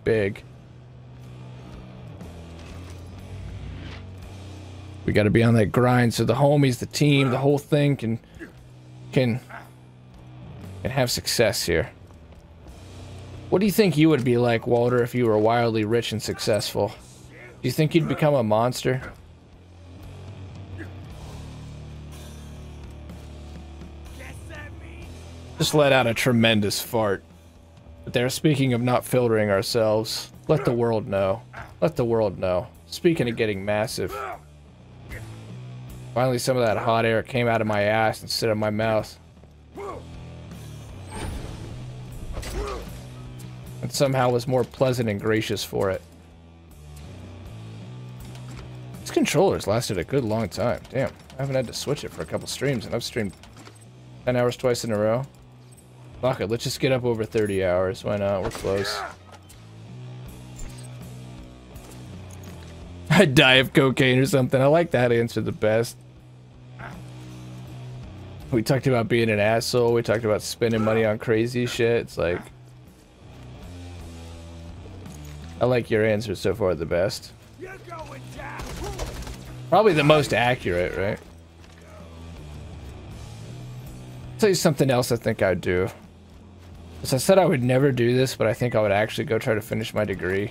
big. We got to be on that grind so the homies, the team, the whole thing can have success here. What do you think you would be like, Walter, if you were wildly rich and successful? Do you think you'd become a monster? Just let out a tremendous fart. But there, speaking of not filtering ourselves, let the world know. Let the world know. Speaking of getting massive. Finally, some of that hot air came out of my ass instead of my mouth. And somehow was more pleasant and gracious for it. This controller's lasted a good long time. Damn, I haven't had to switch it for a couple streams, and I've streamed 10 hours twice in a row. Fuck it, let's just get up over 30 hours. Why not? We're close. I'd die of cocaine or something. I like that answer the best. We talked about being an asshole. We talked about spending money on crazy shit. It's like... I like your answer so far the best. Probably the most accurate, right? I'll tell you something else I think I'd do. As I said I would never do this, but I think I would actually go try to finish my degree.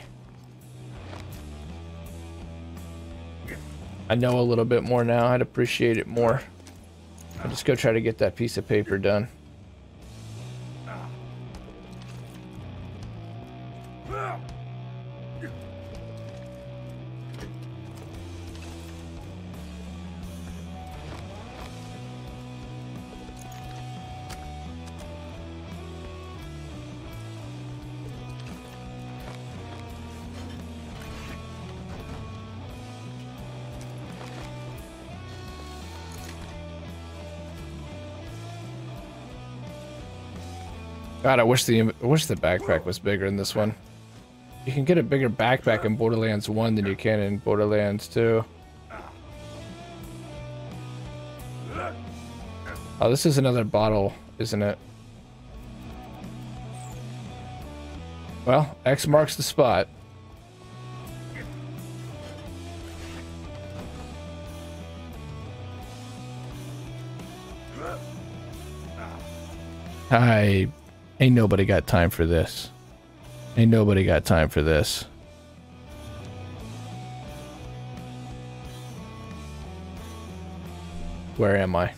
I know a little bit more now. I'd appreciate it more. I'll just go try to get that piece of paper done. God, I wish the backpack was bigger in this one. You can get a bigger backpack in Borderlands 1 than you can in Borderlands 2. Oh, this is another bottle, isn't it? Well, X marks the spot. Ain't nobody got time for this. Ain't nobody got time for this. Where am I?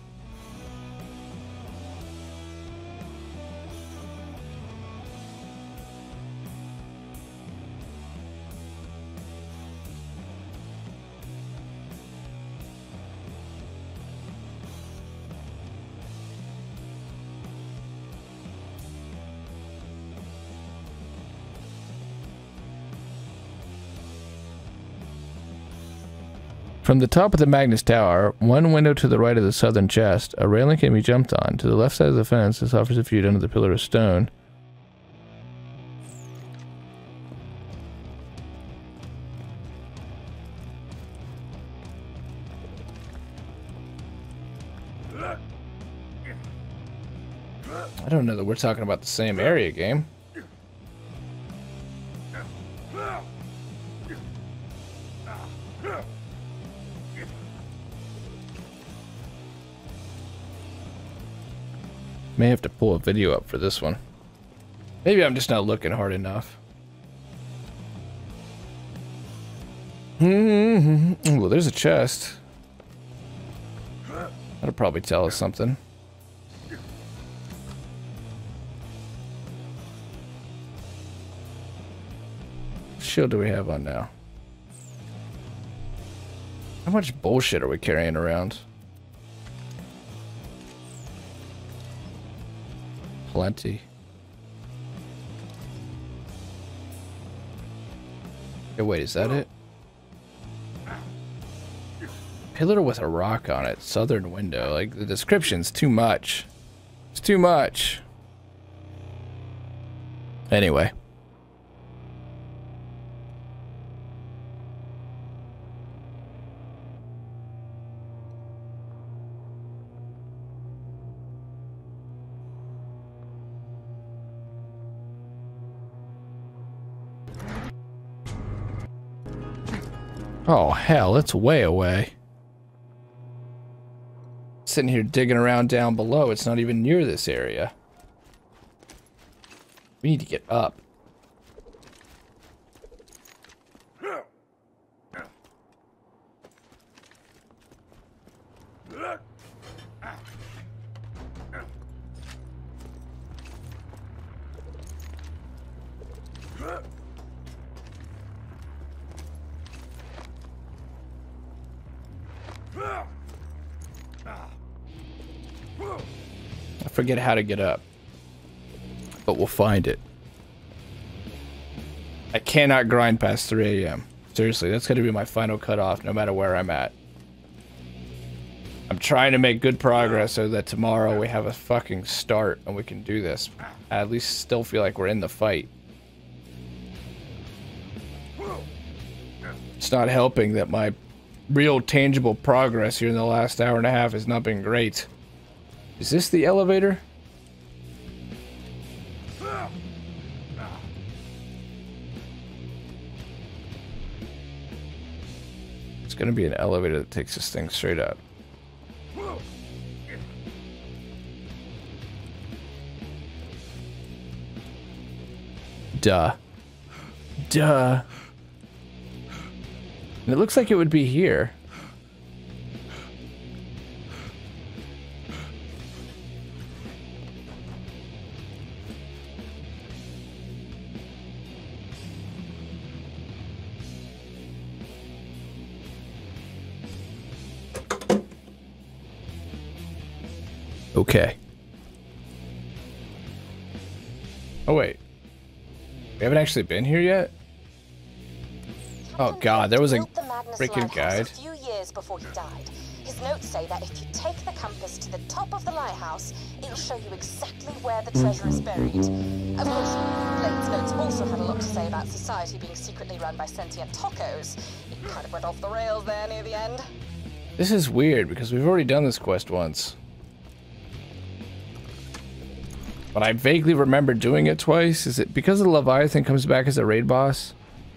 From the top of the Magnus Tower, one window to the right of the southern chest, a railing can be jumped on. To the left side of the fence, this offers a view under the pillar of stone. I don't know that we're talking about the same area, game. May have to pull a video up for this one. Maybe I'm just not looking hard enough. Well, there's a chest. That'll probably tell us something. What shield do we have on now? How much bullshit are we carrying around? Plenty. Okay, wait, is that it? Pillar with a rock on it. Southern window. Like, the description's too much. It's too much. Anyway. Oh, hell, it's way away. Sitting here digging around down below. It's not even near this area. We need to get up. I forget how to get up, but we'll find it. I cannot grind past 3 a.m. Seriously, that's going to be my final cutoff no matter where I'm at. I'm trying to make good progress so that tomorrow we have a fucking start and we can do this. I at least still feel like we're in the fight. It's not helping that my real tangible progress here in the last hour and a half has not been great. Is this the elevator? It's gonna be an elevator that takes this thing straight up. Duh. Duh. And it looks like it would be here. Okay. Oh wait. We haven't actually been here yet? Oh god, there was a freaking guide. A few years before he died. His notes say that if you take the compass to the top of the lighthouse, it'll show you exactly where the treasure is buried. Of course, Blade's notes also had a lot to say about society being secretly run by sentient tacos. It kind of went off the rails there near the end. This is weird because we've already done this quest once. But I vaguely remember doing it twice. Is it because the Leviathan comes back as a raid boss?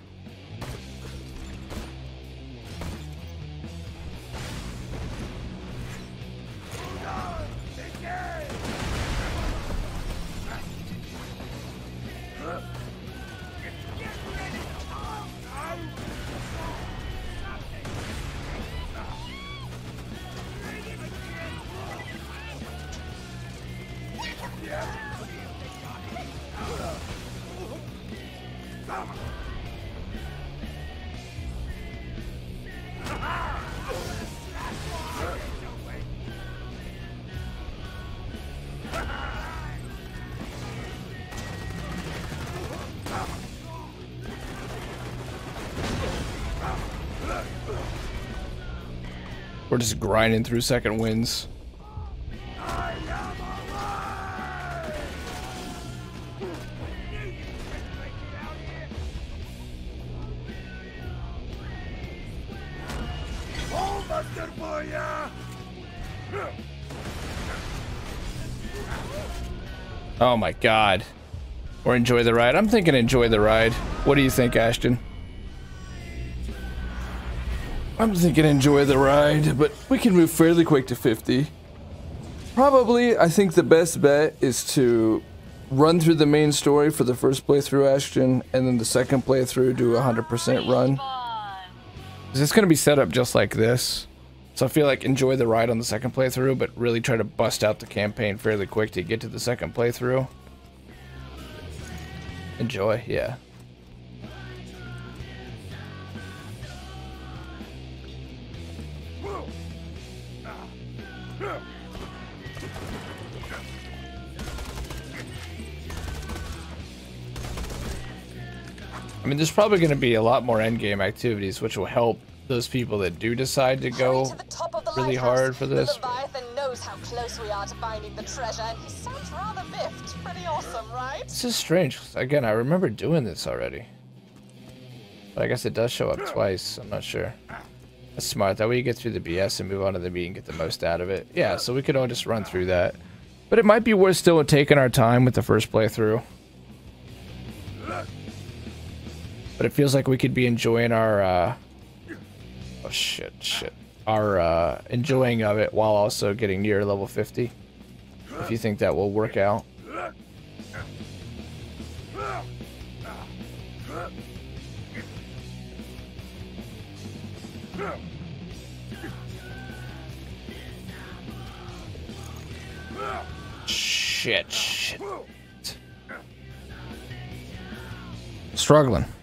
We're just grinding through second winds. Oh my god. Or enjoy the ride. I'm thinking enjoy the ride. What do you think, Ashton? I'm thinking enjoy the ride, but we can move fairly quick to 50. Probably, I think the best bet is to run through the main story for the first playthrough, Ashton, and then the second playthrough do a 100% run. Is this going to be set up just like this? So I feel like enjoy the ride on the second playthrough, but really try to bust out the campaign fairly quick to get to the second playthrough. Enjoy, yeah. I mean, there's probably going to be a lot more endgame activities, which will help those people that do decide to go really hard for this. The Leviathan knows how close we are to finding the treasure, and he sounds rather miffed. Pretty awesome, right? This is strange. Again, I remember doing this already. But I guess it does show up twice. I'm not sure. That's smart. That way you get through the BS and move on to the meat and get the most out of it. Yeah, so we could all just run through that. But it might be worth still taking our time with the first playthrough. But it feels like we could be enjoying our shit. Are enjoying of it while also getting near level 50. If you think that will work out. Shit. Struggling.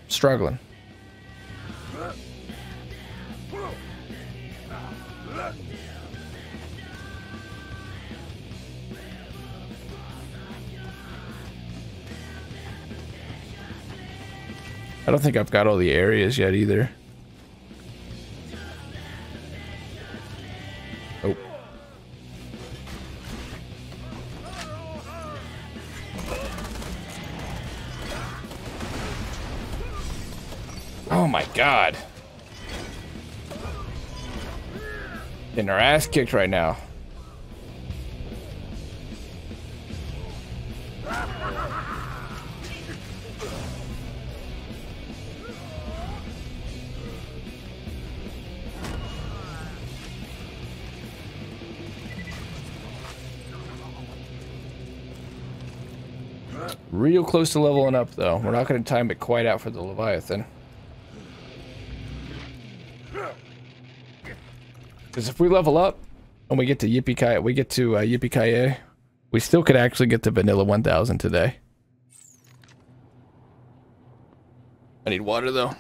I don't think I've got all the areas yet either. Oh. Oh my god. Getting our ass kicked right now. Real close to leveling up, though. We're not going to time it quite out for the Leviathan. Because if we level up and we get to Yippee-Ki-Yay, we still could actually get to Vanilla 1000 today. I need water, though.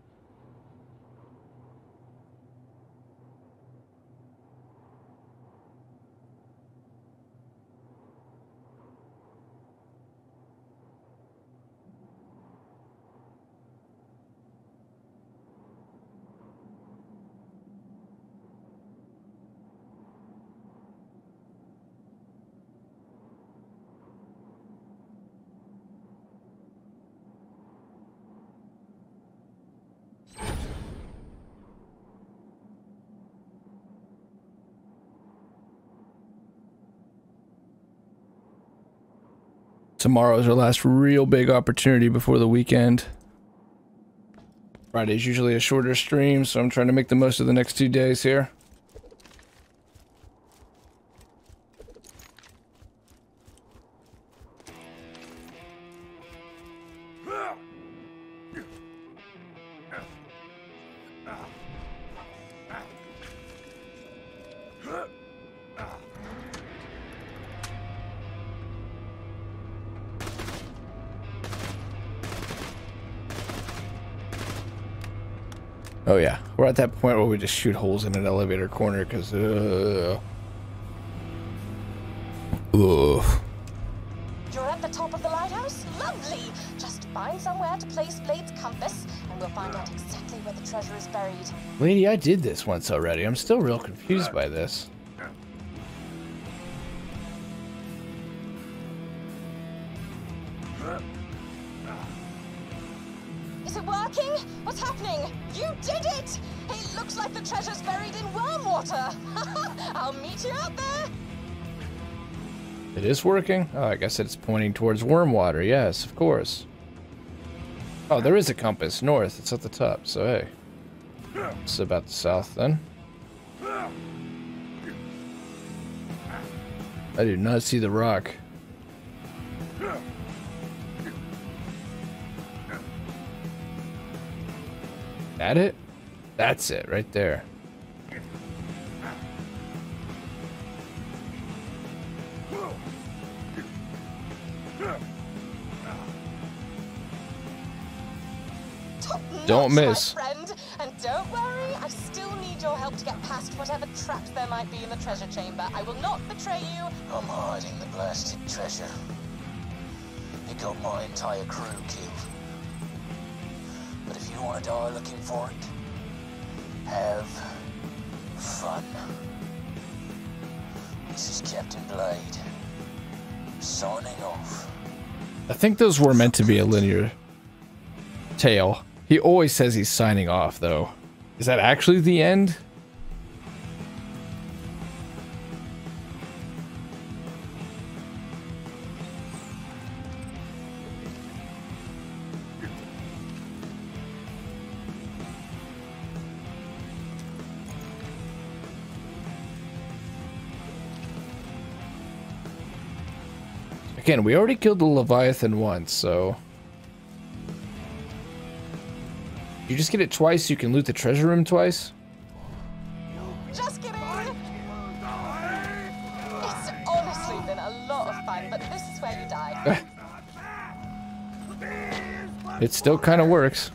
Tomorrow's our last real big opportunity before the weekend. Friday's usually a shorter stream, so I'm trying to make the most of the next 2 days here. Oh yeah, we're at that point where we just shoot holes in an elevator corner because You're at the top of the lighthouse? Lovely! Just find somewhere to place Blade's compass, and we'll find out exactly where the treasure is buried. Lady, I did this once already. I'm still real confused by this. Is it working? What's happening? You did it! It looks like the treasure's buried in worm water. I'll meet you out there. It is working? Oh, I guess it's pointing towards worm water. Yes, of course. Oh, there is a compass north. It's at the top, so hey. It's about the south then. I do not see the rock. That it? That's it, right there. Don't miss. My friend. And don't worry, I still need your help to get past whatever traps there might be in the treasure chamber. I will not betray you. I'm hiding the blasted treasure. It got my entire crew killed. But if you want to die looking for it, have fun. This is Captain Blade, signing off. I think those were meant to be a linear tale. He always says he's signing off, though. Is that actually the end? Again, we already killed the Leviathan once, so... You just get it twice, you can loot the treasure room twice? Just kidding! It's honestly been a lot of fun, but this is where you die. It still kind of works.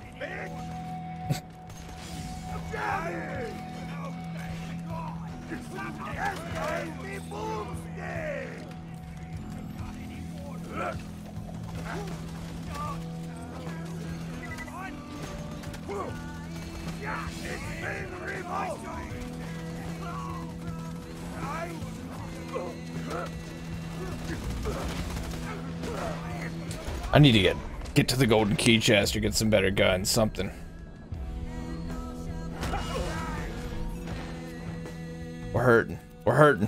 I need to get to the golden key chest or get some better guns, something. We're hurting. We're hurting.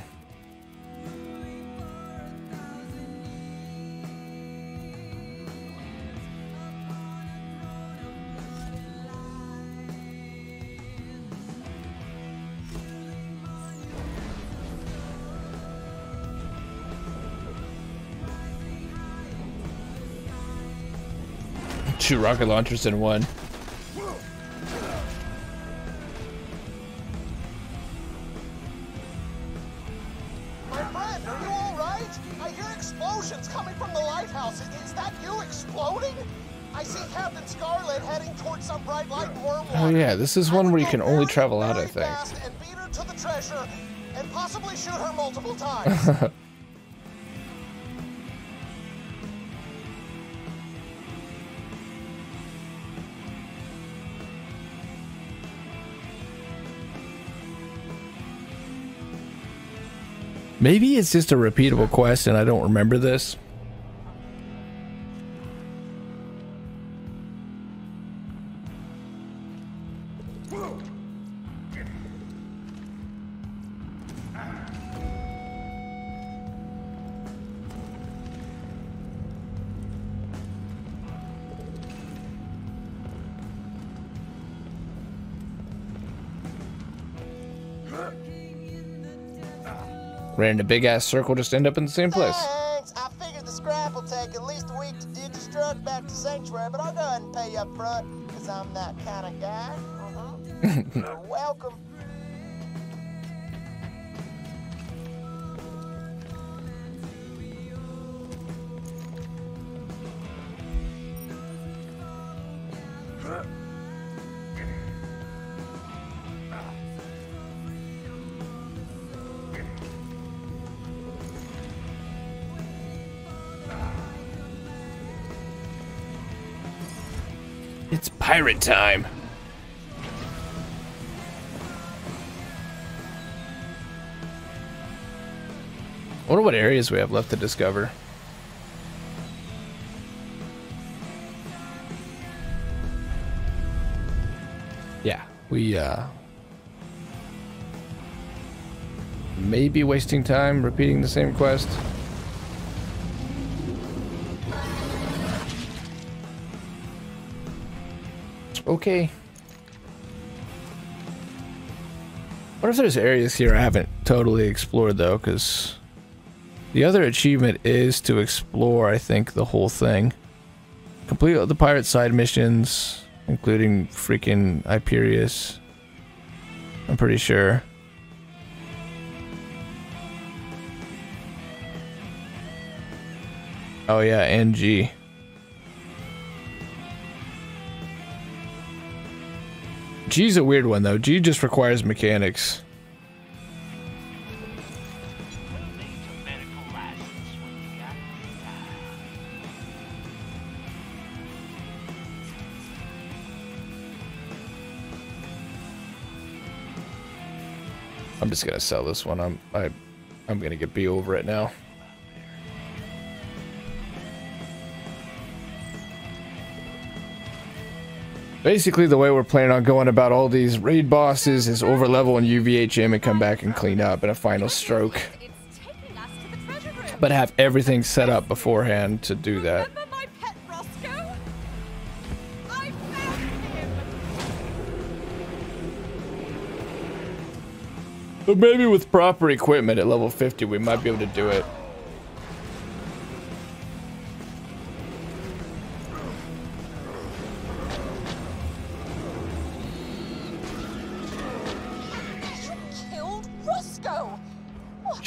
Two rocket launchers in one. My friend, are you all right? I hear explosions coming from the lighthouse. Is that you exploding? I see Captain Scarlet heading towards some bright light in Wormwood. Oh yeah, this is one where you can only travel out, I think. And beat her to the treasure, and possibly shoot her multiple times. Maybe it's just a repeatable quest and I don't remember this. Ran in a big ass circle, just end up in the same place. Thanks. I figured the scrap will take at least a week to deconstruct back to Sanctuary, but I'll go ahead and pay you up front, because I'm that kind of guy. You're welcome. It's pirate time. I wonder what areas we have left to discover. Yeah, we may be wasting time repeating the same quest. Okay. What if there's areas here I haven't totally explored though, because the other achievement is to explore, I think, the whole thing. Complete all the pirate side missions, including freaking Hyperius. I'm pretty sure. Oh yeah, and G. G's a weird one though. G just requires mechanics. I'm just gonna sell this one. I'm gonna get B over it now. Basically, the way we're planning on going about all these raid bosses is overlevel and UVHM and come back and clean up in a final stroke. But have everything set up beforehand to do that. Remember my pet Roscoe? I found him. But maybe with proper equipment at level 50, we might be able to do it.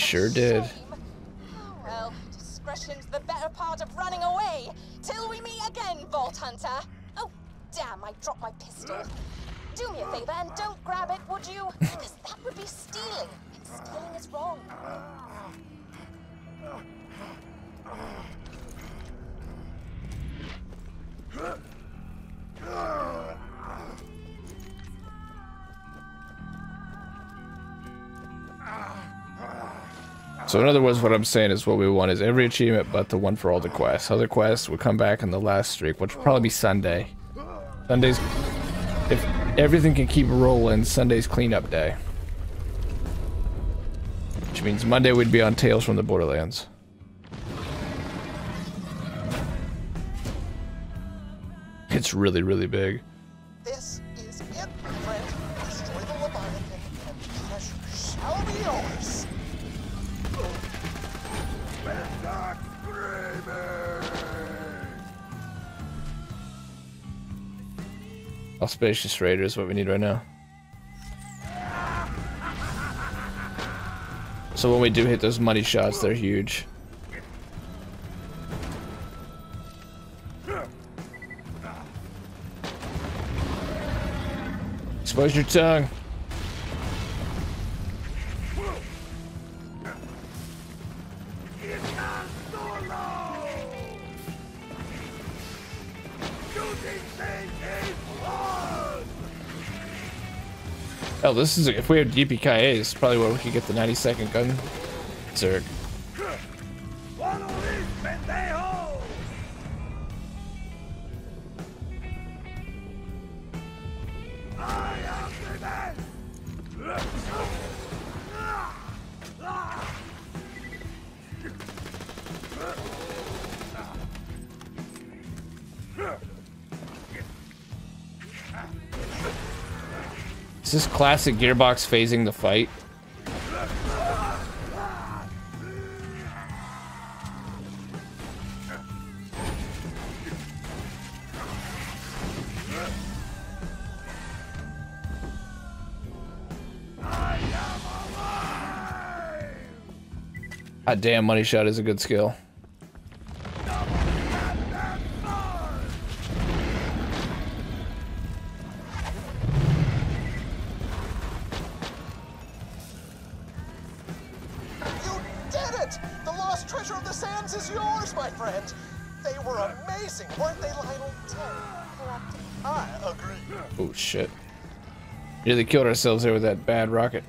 sure did. Shame. Oh, well, discretion's the better part of running away. Till we meet again, Vault Hunter. Oh, damn, I dropped my pistol. Do me a favor and don't grab it, would you? Because that would be stealing. And stealing is wrong. So in other words, what I'm saying is what we want is every achievement but the one for all the quests. Other quests will come back in the last streak, which will probably be Sunday. Sunday's, if everything can keep rolling, Sunday's cleanup day. Which means Monday we'd be on Tales from the Borderlands. It's really, really big. This is it, my friend. Destroy the Leviathan, and the treasure shall be yours. Stop screaming! Auspicious Raider is what we need right now. So when we do hit those money shots, they're huge. Expose your tongue. Oh, this is, if we have DPKA, this is probably where we could get the 90-second gun Zerg. Is this classic Gearbox phasing the fight? God damn, money shot is a good skill. Oh shit. Nearly killed ourselves there with that bad rocket.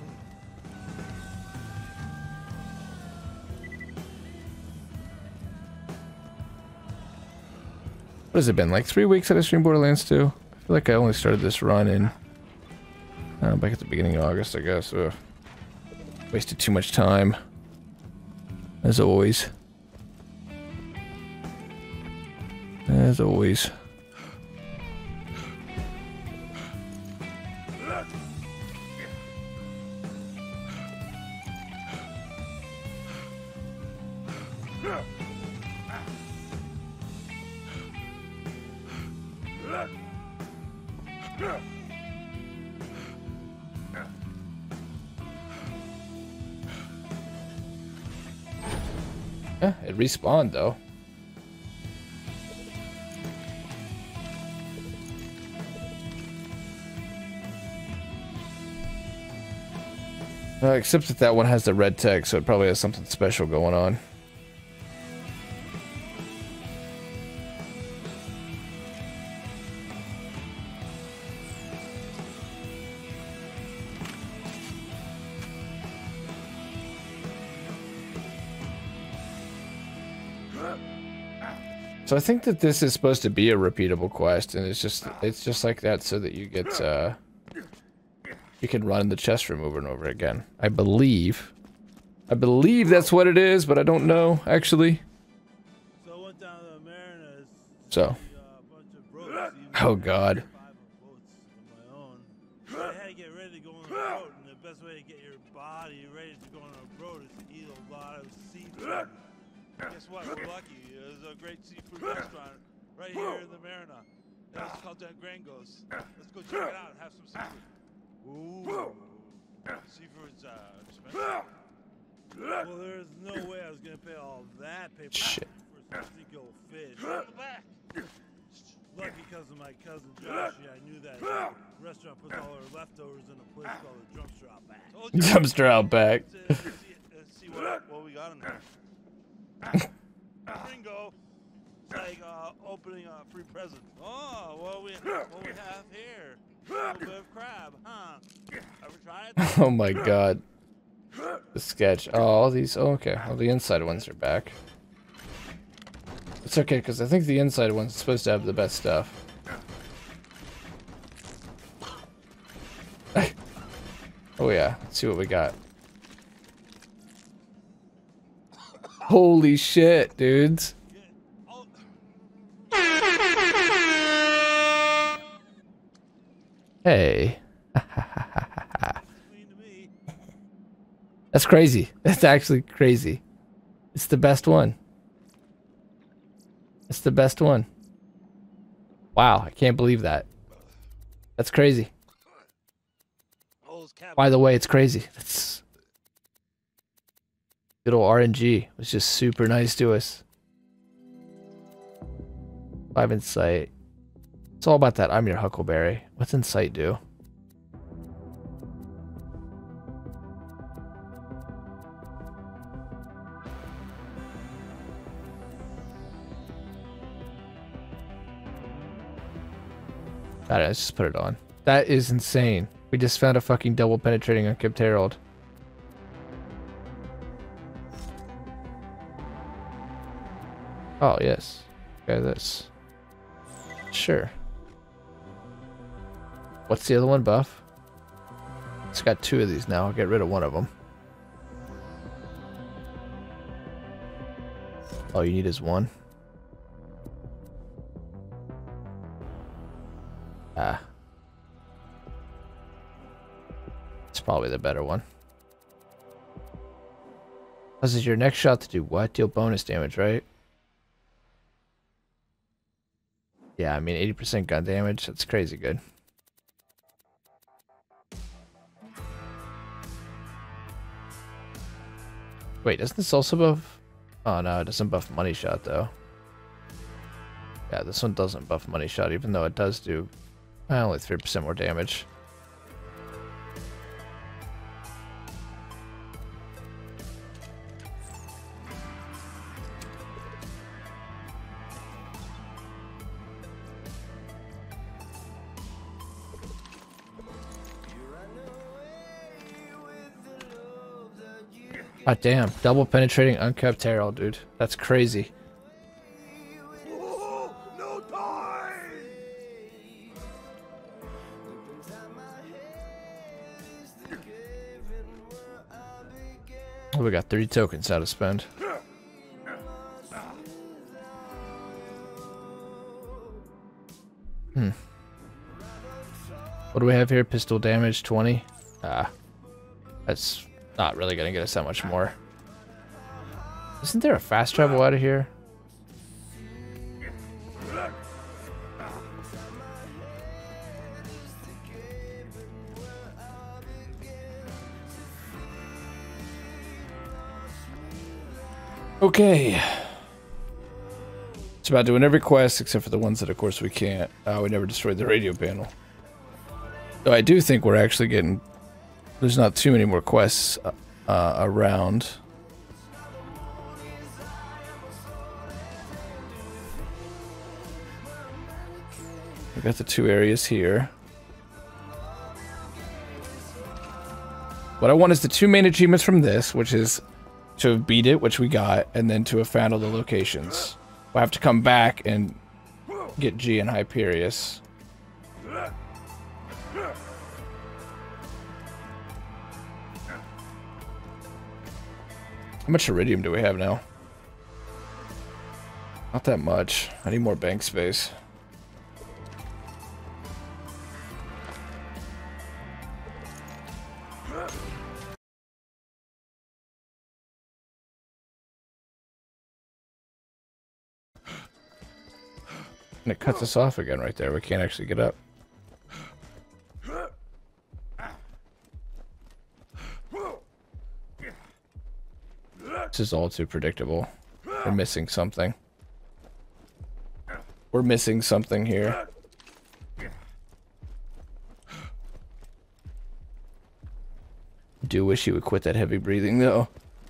What has it been, like 3 weeks that I streamed Borderlands 2? I feel like I only started this run in back at the beginning of August, I guess. Wasted too much time, as always. As always. Yeah, it respawned though. Except that that one has the red text, so it probably has something special going on. So I think that this is supposed to be a repeatable quest, and it's just like that so that you get you can run the chest room over and over again. I believe that's what it is, but I don't know actually. So I went down to the Mariners. So. Oh God. I had to get ready to go on the road, and the best way to get your body ready to go on the road is to eat a lot of seafood. Guess what? We're lucky. There's a great seafood restaurant right here in the Marina. It's called Grangos. Let's go check it out and have some seafood. Ooh. Seafood's expensive. Well, there's no way I was gonna pay all that paper Shit. for some stinky old fish. Back. Lucky because of my cousin Joshie, I knew that restaurant puts all our leftovers in a place called the Dumpster Outback. Told you. Dumpster Outback. See what we got in there. Bingo. It's like opening a free present. Oh, what we have here? A little bit of crab, huh? Ever tried it? Oh my god. The sketch. Oh, all these. Oh, okay. All the inside ones are back. It's okay, because I think the inside one's supposed to have the best stuff. Oh yeah. Let's see what we got. Holy shit, dudes. Hey. That's crazy. That's actually crazy. It's the best one. It's the best one. Wow, I can't believe that. That's crazy. By the way, it's crazy. That's good old RNG was just super nice to us. 5 in sight. It's all about that. I'm your Huckleberry. What's in sight do? Alright, let's just put it on. That is insane. We just found a fucking double penetrating Unkempt Herald. Oh, yes. Okay, this. Sure. What's the other one, buff? It's got 2 of these now. I'll get rid of one of them. All you need is 1. Ah. It's probably the better one. Causes your next shot to do what? Deal bonus damage, right? Yeah, I mean 80% gun damage. That's crazy good. Wait, doesn't this also buff? Oh no, it doesn't buff money shot though. Yeah, this one doesn't buff money shot, even though it does do only 3% more damage. God damn, double penetrating Unkept Herald, dude. That's crazy. Oh, no time! Oh, we got 30 tokens now to spend. What do we have here? Pistol damage 20. That's not really gonna get us that much more. Isn't there a fast travel out of here? Okay. It's about doing every quest except for the ones that of course we can't. We never destroyed the radio panel. So I do think we're actually getting... There's not too many more quests around. We got the 2 areas here. What I want is the 2 main achievements from this, which is to have beat it, which we got, and then to have found all the locations. We'll have to come back and get G and Hyperius. How much iridium do we have now? Not that much. I need more bank space. And it cuts us off again right there. We can't actually get up. This is all too predictable. We're missing something. We're missing something here. Do wish he would quit that heavy breathing though.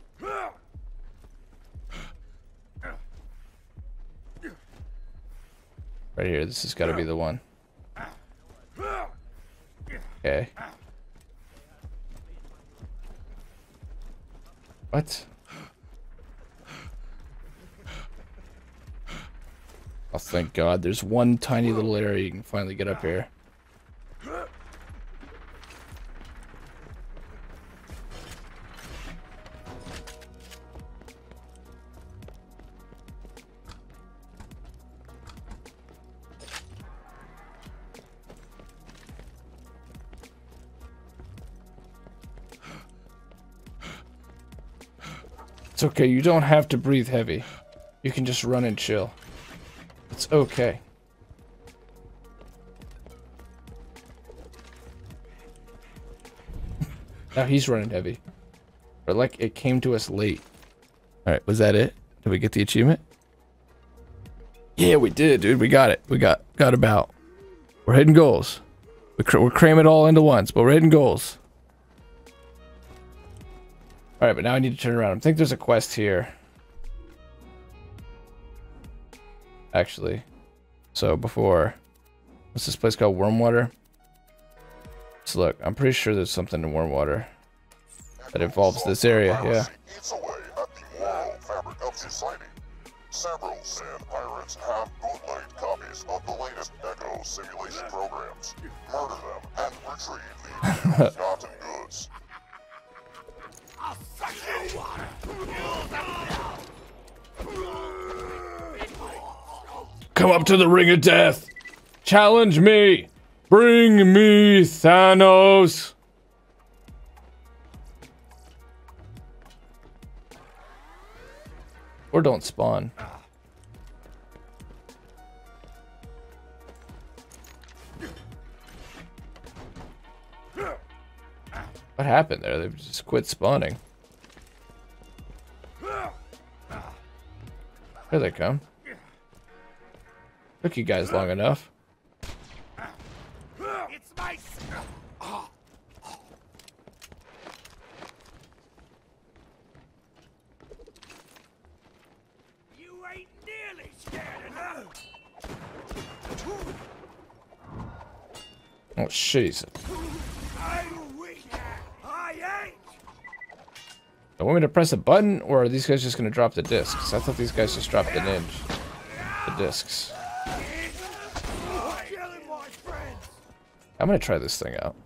Right here, this has got to be the one. Okay. What? Oh, thank God. There's one tiny little area you can finally get up here. It's okay, you don't have to breathe heavy. You can just run and chill. It's okay. Now he's running heavy. But like, it came to us late. Alright, was that it? Did we get the achievement? Yeah, we did, dude. We got it. We got about. We're hitting goals. We're cramming it all into once, but we're hitting goals. Alright, but now I need to turn around. I think there's a quest here. Actually. So before... What's this place called? Wormwater? Let's look. I'm pretty sure there's something in Wormwater that involves this area, yeah. Eats away at the moral fabric of society. Several sand pirates have bootlegged copies of the latest Echo simulation programs. Murder them and retrieve the ill-gotten goods. Come up to the ring of death. Challenge me. Bring me Thanos. Or don't spawn. What happened there? They just quit spawning. Here they come. Took you guys long enough. It's my... You ain't nearly scared enough. Oh shit, he's... I want me to press a button, or are these guys just gonna drop the discs? I thought these guys just dropped the discs. I'm gonna try this thing out.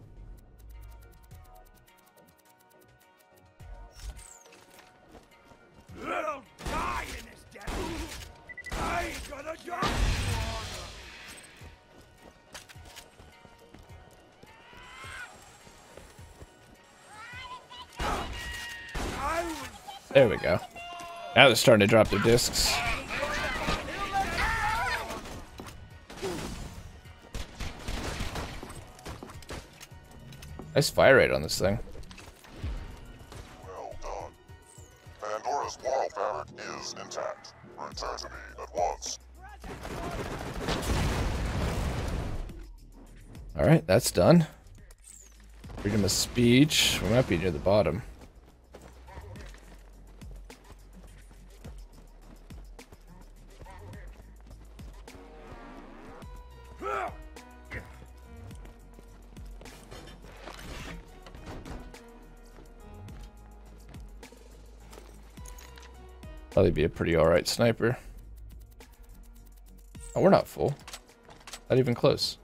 There we go. Now they're starting to drop their discs. Nice fire rate on this thing. Well done. Pandora's moral fabric is intact. Return to me at once. Alright, that's done. Freedom of speech. We might be near the bottom. Probably be a pretty alright sniper. Oh, we're not full. Not even close.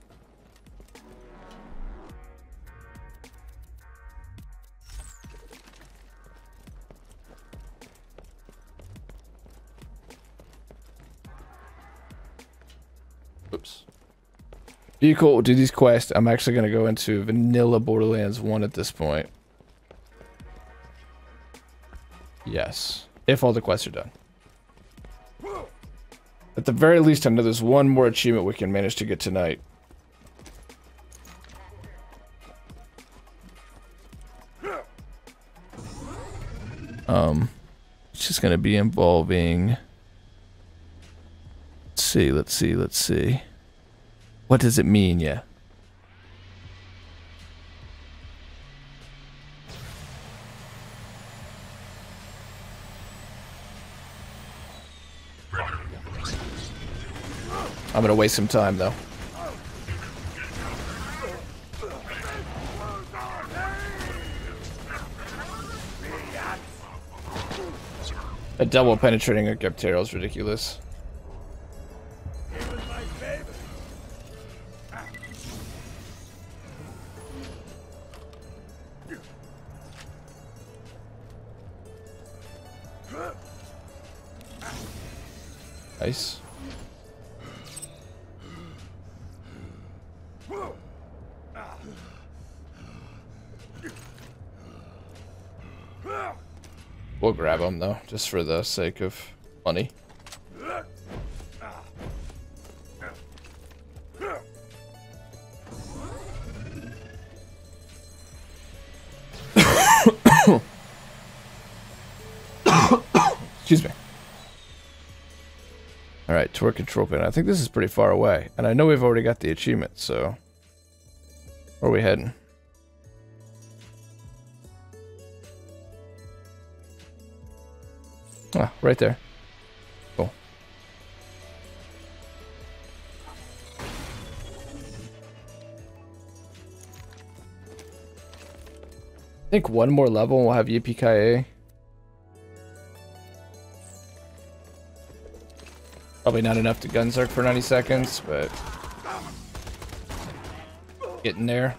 Oops. Vehicle will do these quests. I'm actually going to go into vanilla Borderlands 1 at this point. Yes. If all the quests are done. At the very least, I know there's one more achievement we can manage to get tonight. It's just going to be involving... Let's see. What does it mean, yeah? I'm gonna waste some time, though. A double penetrating a Geptero is ridiculous. Nice. We'll grab him though, just for the sake of money. Excuse me. Alright, Torque Control Pin. I think this is pretty far away. And I know we've already got the achievement, so... Where are we heading? Ah, right there. Cool. I think one more level and we'll have Yippee-Ki-Yay. Probably not enough to Gunzerk for 90 seconds, but... Getting there.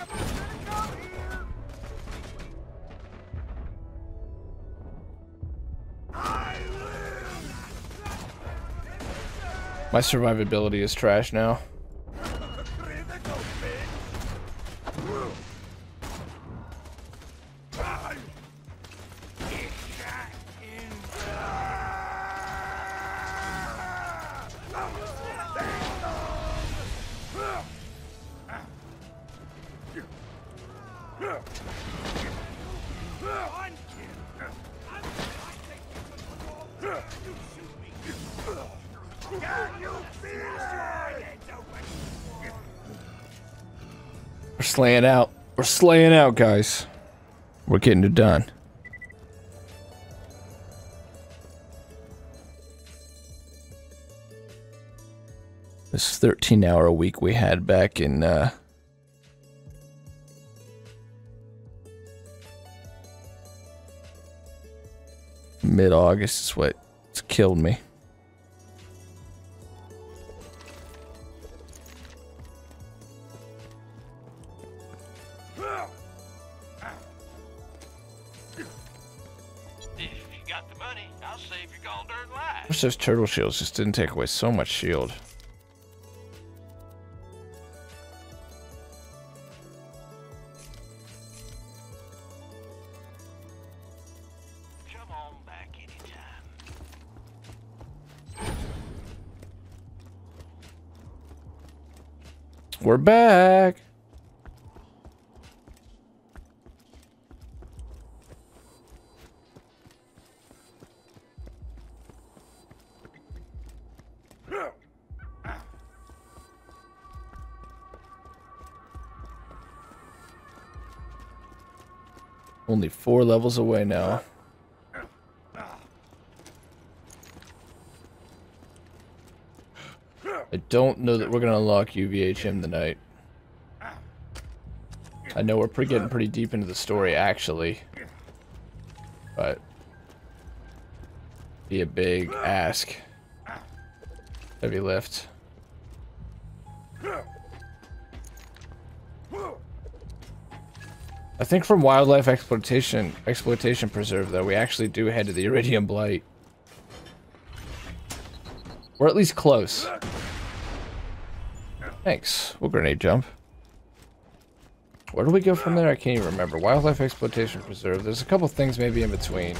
My survivability is trash now. We're slaying out. We're slaying out, guys. We're getting it done. This 13-hour week we had back in mid-August is what's killed me. I wish those turtle shields just didn't take away so much shield. Come on back anytime. We're back. Only 4 levels away now. I don't know that we're gonna unlock UVHM tonight. I know we're getting pretty deep into the story, actually. But... be a big ask. Heavy lift. I think from Wildlife Exploitation Preserve, though, we actually do head to the Iridium Blight. Or at least close. Thanks. We'll grenade jump. Where do we go from there? I can't even remember. Wildlife Exploitation Preserve. There's a couple things maybe in between.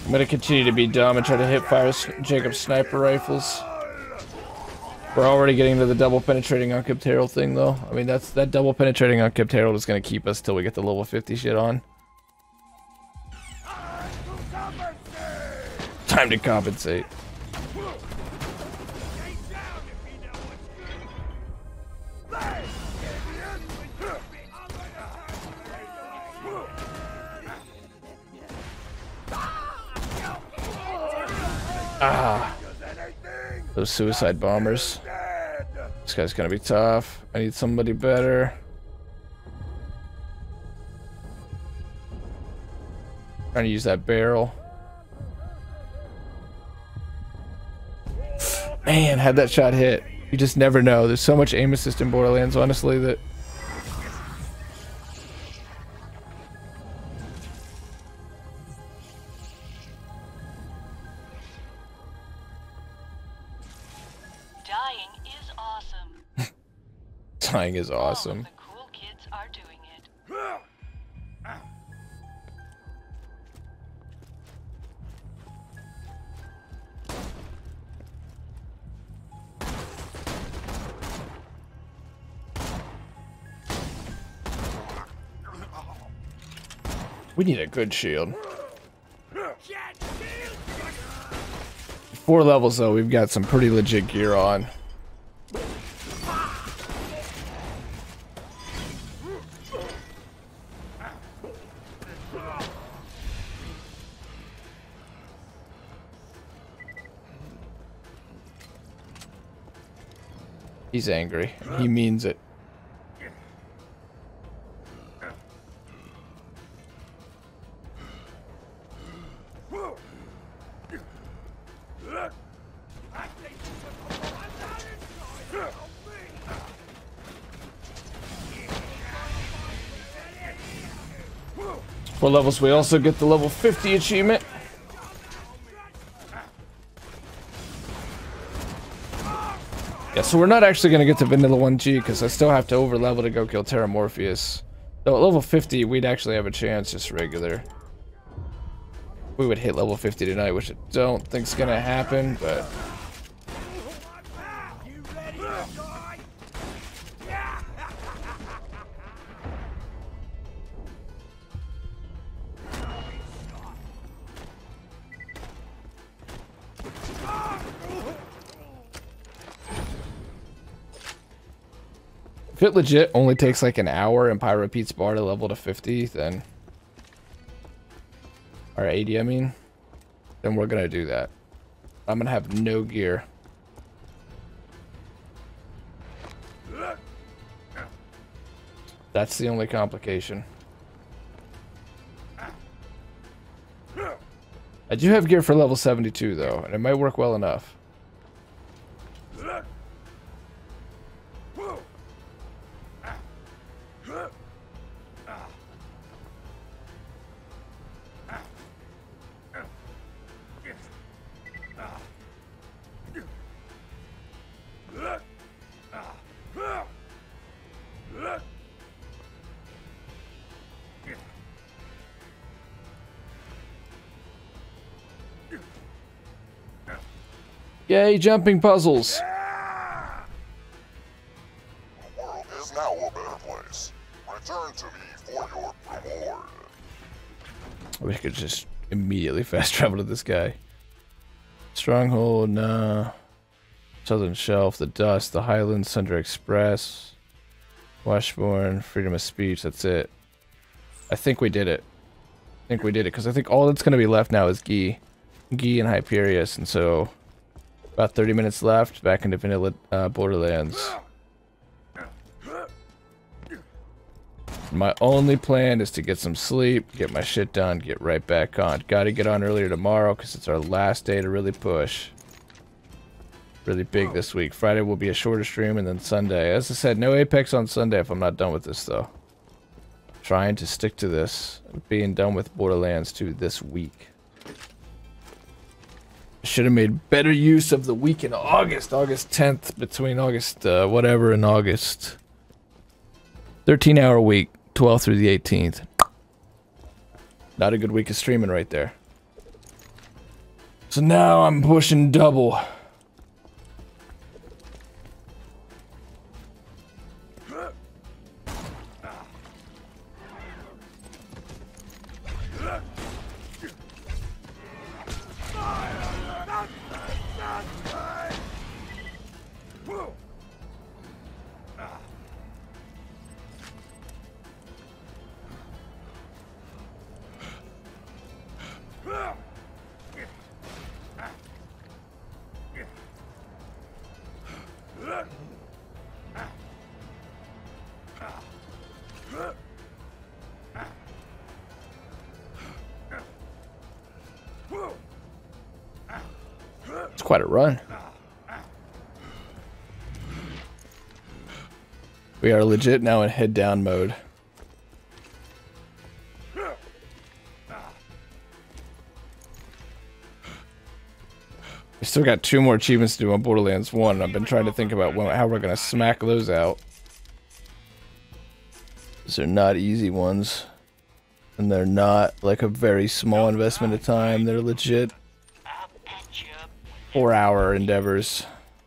I'm gonna continue to be dumb and try to hip fire Jacob's sniper rifles. We're already getting to the double penetrating Unkempt Herald thing though. I mean, that double penetrating Unkempt Herald is gonna keep us till we get the level 50 shit on. Time to compensate. Ah, those suicide bombers. This guy's gonna be tough. I need somebody better. Trying to use that barrel. Man, had that shot hit. You just never know. There's so much aim assist in Borderlands, honestly, that... Dying is awesome. Dying is awesome. All of the cool kids are doing it. We need a good shield. 4 levels though, we've got some pretty legit gear on. He's angry. He means it. For levels, we also get the level 50 achievement. Yeah, so we're not actually going to get to Vanilla 1G because I still have to overlevel to go kill Terra Morpheus. Though at level 50, we'd actually have a chance, just regular. We would hit level 50 tonight, which I don't think's going to happen, but... If it legit only takes like an hour and Pyro Pete's bar to level to 50, then... Or 80, I mean. Then we're gonna do that. I'm gonna have no gear. That's the only complication. I do have gear for level 72 though, and it might work well enough. Yay, jumping puzzles. The world is now a better place. Return to me for your reward. We could just immediately fast travel to this guy. Stronghold, nah. Southern Shelf, the Dust, the Highlands, Thunder Express, Washbourne, Freedom of Speech, that's it. I think we did it. Because I think all that's going to be left now is Guy and Hyperius, and so about 30 minutes left, back into vanilla Borderlands. My only plan is to get some sleep, get my shit done, get right back on. Gotta get on earlier tomorrow, because it's our last day to really push. Really big this week. Friday will be a shorter stream, and then Sunday. As I said, no Apex on Sunday if I'm not done with this, though. Trying to stick to this. Being done with Borderlands 2 this week. Should have made better use of the week in August. August 10th, between August whatever and August. 13-hour week, 12th through the 18th. Not a good week of streaming right there. So now I'm pushing double. It's quite a run. We are legit now in head down mode. We still got 2 more achievements to do on Borderlands 1. I've been trying to think about how we're going to smack those out. These are not easy ones. And they're not like a very small investment of time. They're legit 4-hour endeavors.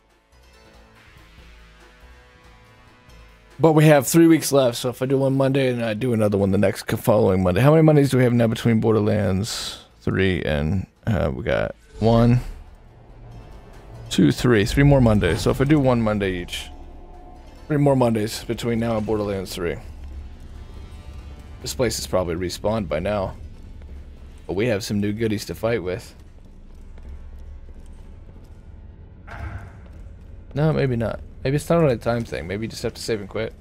But we have 3 weeks left, so if I do one Monday and I do another one the next following Monday. How many Mondays do we have now between Borderlands 3 and we got 1, 2, 3. 3 more Mondays. So if I do one Monday each, 3 more Mondays between now and Borderlands 3. This place is probably respawned by now. But we have some new goodies to fight with. No, maybe not. Maybe it's not only a time thing. Maybe you just have to save and quit.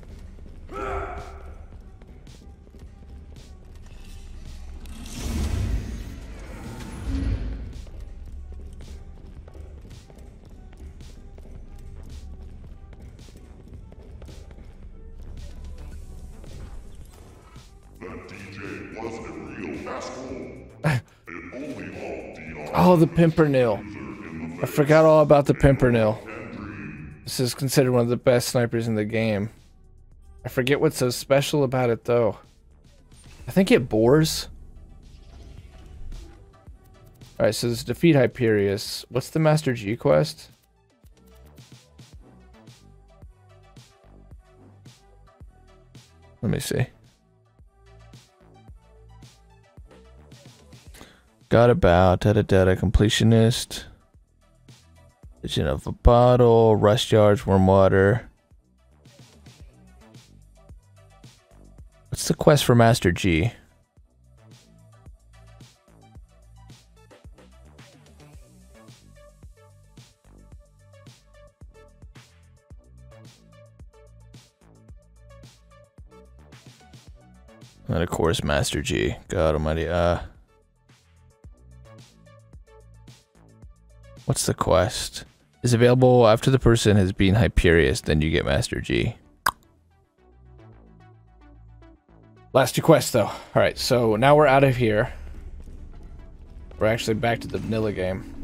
Oh, the Pimpernel. I forgot all about the Pimpernel. This is considered one of the best snipers in the game. I forget what's so special about it, though. I think it bores. Alright, so this defeat Hyperius. What's the Master G quest? Let me see. Got about da-da-da-da completionist. Vision of a bottle, rust yards, warm water. What's the quest for Master G? And of course Master G. God almighty. What's the quest? Is available after the person has been Hyperius, then you get Master G. Last 2 quests though. Alright, so now we're out of here. We're actually back to the vanilla game.